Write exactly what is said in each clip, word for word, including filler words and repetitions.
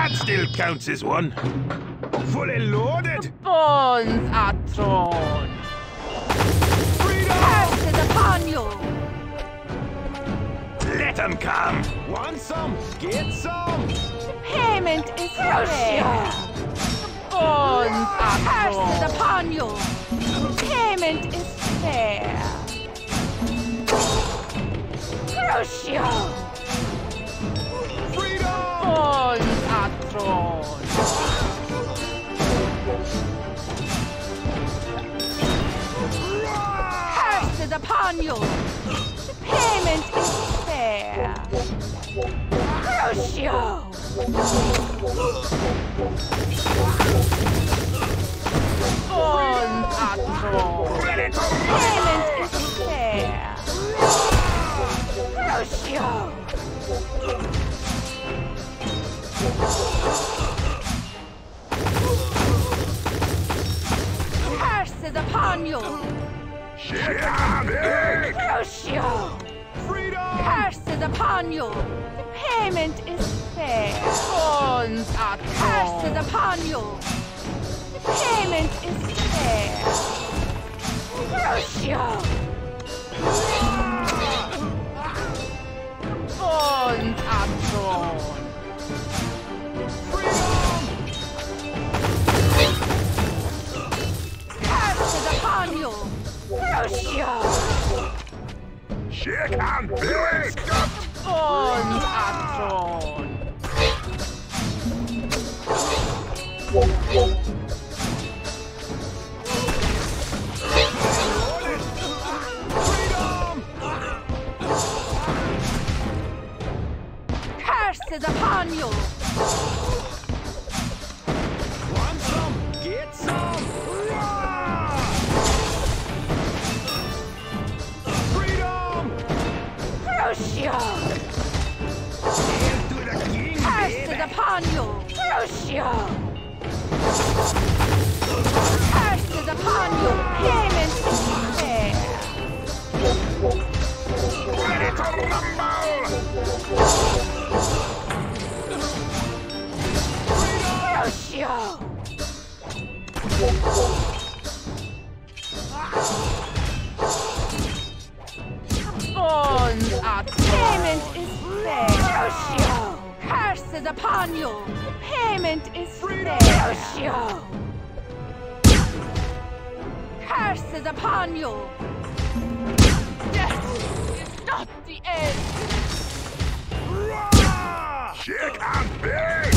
That still counts as one. Fully loaded. Bones are thrown. Curse is upon you! Let them come. Want some? Get some! Payment is fair! Bones are Curse is thrown. upon you! Payment is fair! Crucio! Freedom! Bones are thrown. Curse is upon you! Payment is fair! Crucio! Bones are thrown. Payment is fair! Crucio! Curse is upon you! Crucio! Freedom! Curse is upon you! Payment is fair! Bones are Curse thrown. is upon you! Payment is fair! Crucio! Bones are thrown. Curse is upon you! Crucio! Shake and bake. Bones are thrown. Curse is upon you! Want some? Get some! Freedom! Crucio! Hail to the king, Curse is baby. upon you! Crucio! Curse is upon you! Payment is fair! Ready to rumble. Crucio! Bones are thrown. Payment is fair! Crucio! Curse is upon you! Payment is fair! Crucio! Curse is upon you! Death is not the end. Shake and bake.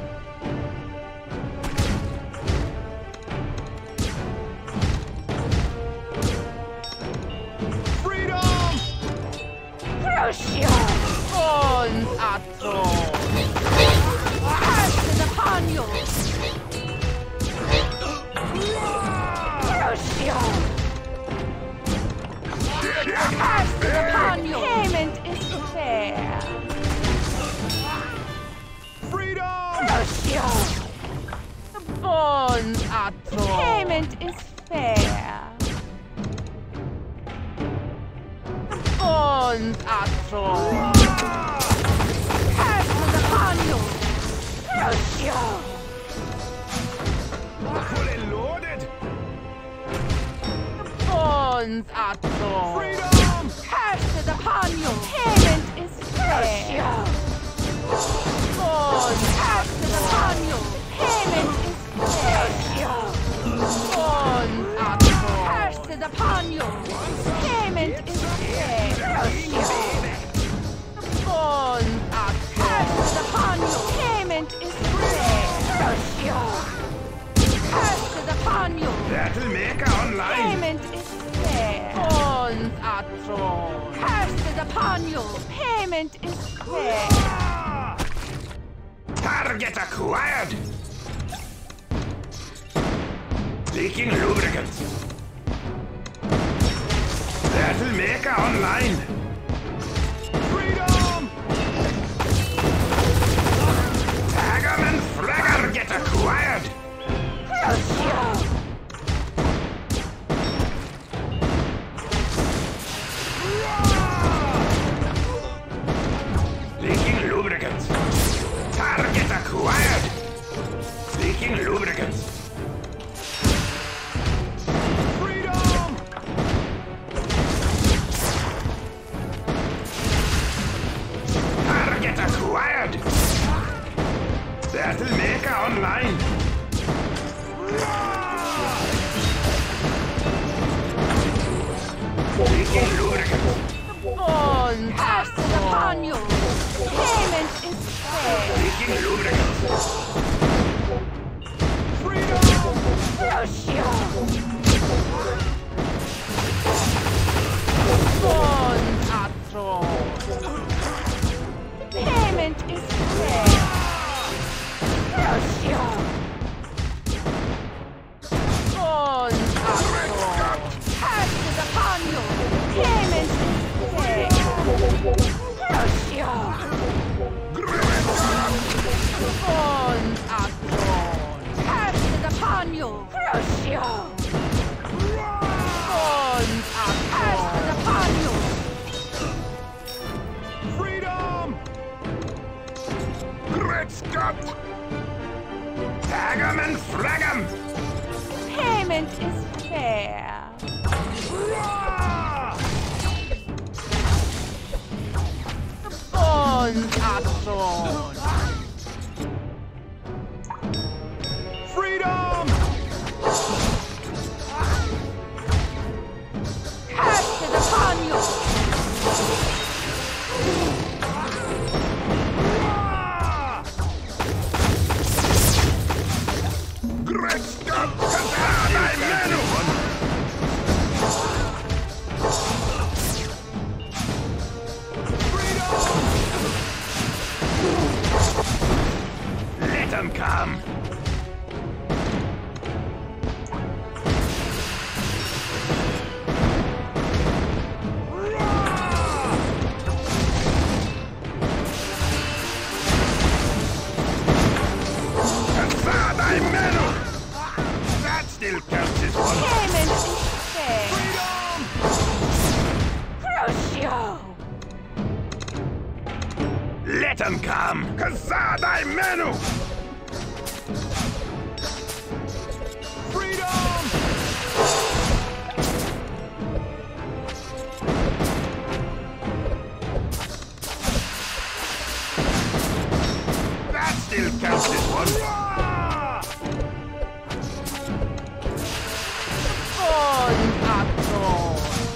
Freedom! Crucio! Bones are thrown. Curse is upon you! Crucio! Shake Curse and is bake. upon you! Payment is fair! Freedom! Crucio! Bones are thrown. Payment is fair! Bones are thrown. Curse is upon you! Crucio! Fully loaded. Bones are thrown. Freedom! Curse is upon you! Payment is fair! Bones, Curse is upon you! Payment is fair! bones are thrown. Curse is upon you! Payment is fair! Bones are Curse thrown. is upon you! Payment is fair! Curse is upon you! Battle Mecha online. Payment is fair! Bones are thrown. Curse is upon you! Payment is fair! Target acquired. Leaking lubricant. Battle Mecha online. Freedom! Tagger and Fragger get acquired. Leaking lubricant. Target acquired. Bonds are Curses upon you! Payment is fair! Freedom! Bruxa! bonds are thrown. Payment is fair! Bruxa! Bonds are thrown. Curses upon you! Payment is fair! Bruxa! Bonds are thrown. Curses upon you! Bruxa! Bonds are Curses thrown. upon you! Freedom! Great Scott! Tag 'em and frag 'em! Payment is fair! Bonds are thrown. Freedom! Curses upon you! Great Scott! Kazadai Menu! Let 'em come! Kazadai Menu! That still counts as one. Payment is fair! Crucio! Let 'em come! Kazadai Menu! Freedom! That still counts as one. Bonds are thrown.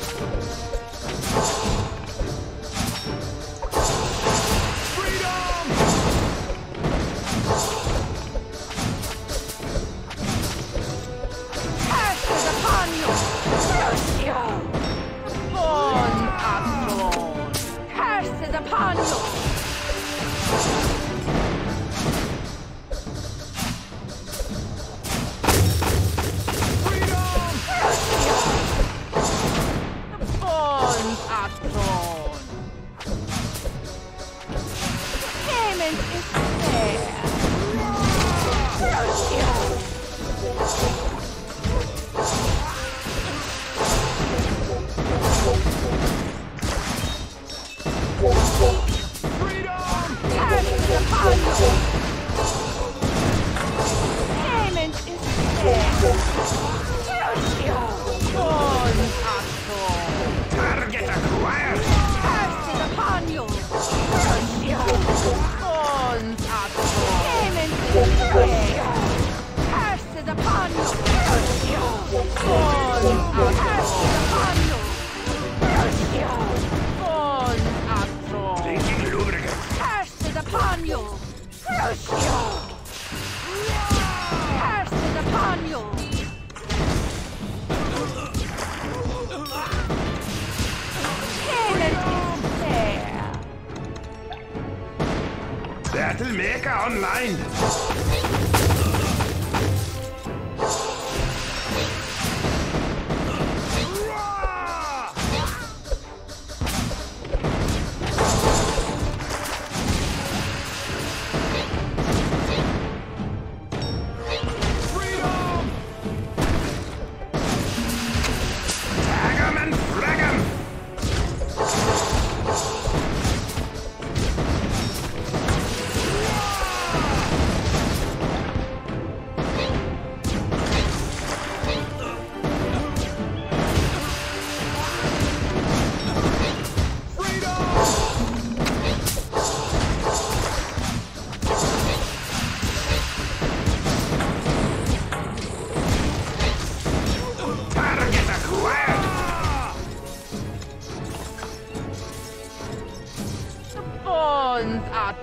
Freedom! Curses upon you! Crucio! Bonds are thrown. Curses upon you! Freedom! Bonds are thrown. Payment is fair! Crucio! Freedom! Curses upon you! Payment is fair! Crucio! Bonds are thrown. Target acquired! Curses upon you! Crucio! Bonds are thrown. Payment is fair! Curses upon you! Crucio! Bonds are Curses upon you! Crucio! Bonds are thrown. Taking lubricant! Curses upon you! Crucio! Curses upon you! Payment is fair! Battle Mecha online! Freedom! Tag 'em and frag 'em!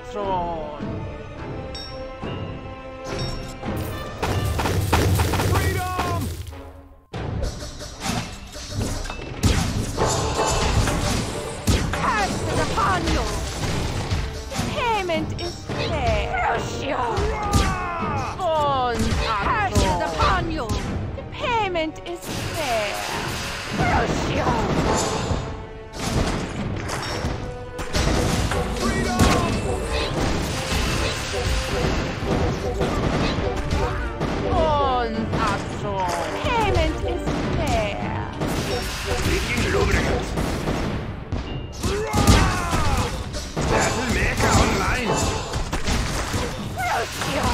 action! Freedom! Curse is upon you! Payment is fair! Bruxa! Fun Curse is action! upon you! The payment is fair! Bruxa! Fun action! Payment is fair! Leaking lubricant. Battle Mecha online. Bruxa!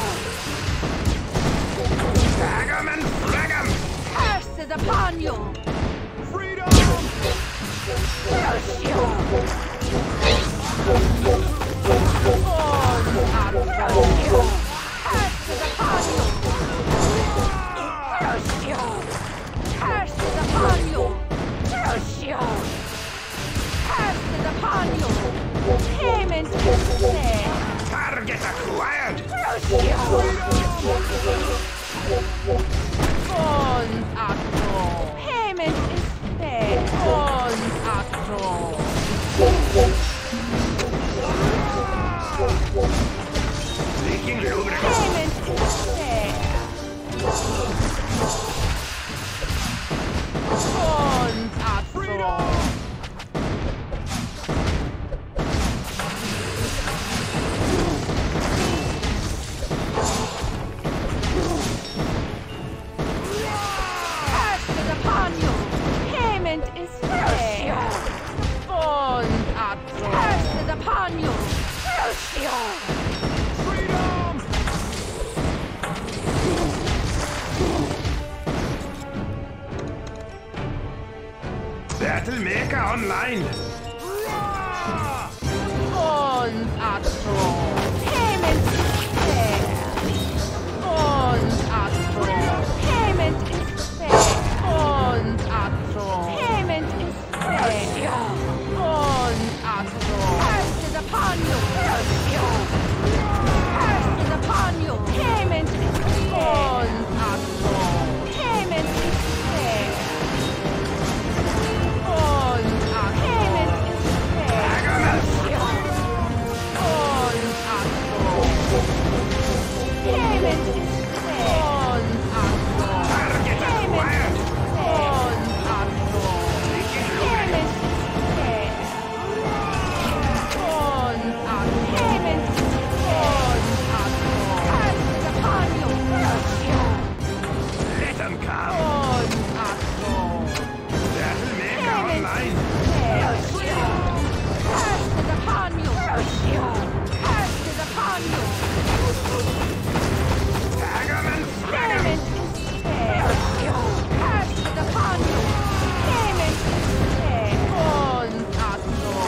Tag 'em and flag 'em. Curse is upon you! Freedom! Bruxa! Fun action! Curse is upon you! Bruxa! Curse is upon you! Bruxa! Curse is upon you! Payment is fair! Target acquired. Bruxa! Fun action! Payment is fair! Fun action! Leaking lubricant. Payment is fair! Fun action! Curse is upon you! Payment is fair! Fun action! Curse is upon you! Bruxa! Freedom! Battle Mecha online. Fun action! Payment is fair! Fun action! Payment is fair! Fun action! Payment is fair! Fun action! Curse is upon you! Curse is upon you! Payment is fair! Fun action! Payment is fair! Fun Payment action! is fair! Tag 'em and Fun action! Payment is fair! Fun action! target acquired. Fun action! Leaking lubricant. Payment is fair! Fun action! Payment is fair! Fun action! Curse is upon you! Let 'em come. Fun action! Battle Mecha Payment online. is fair! Curse is upon you! Curse is upon you! Tag 'em and flag 'em. Payment is fair! Curse is upon you! Payment is fair! Fun action!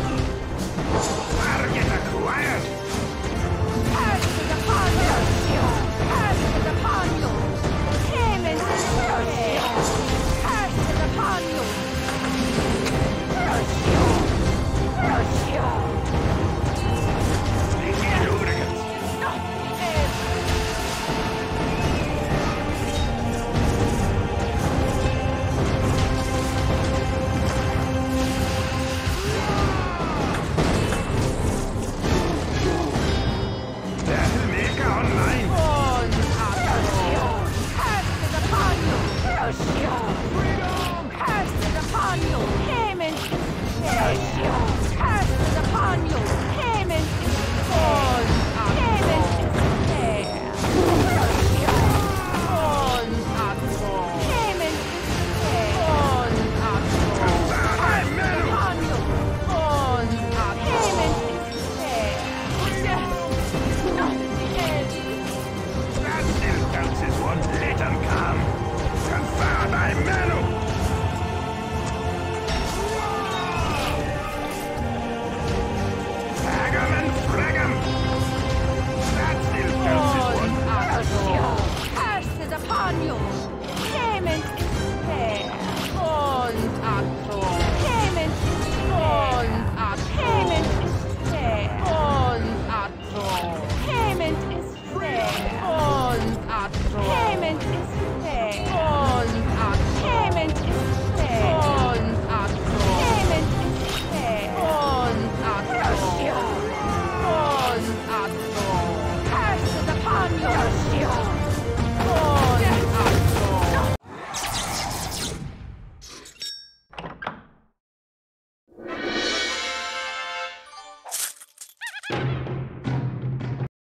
Target acquired. Curse is upon you! Curse is upon you! Payment is fair! Curse is upon you! Leaking lubricant. Battle Mecha online. Fun action! Curse is upon you! Curse is upon you! Payment is fair! Curse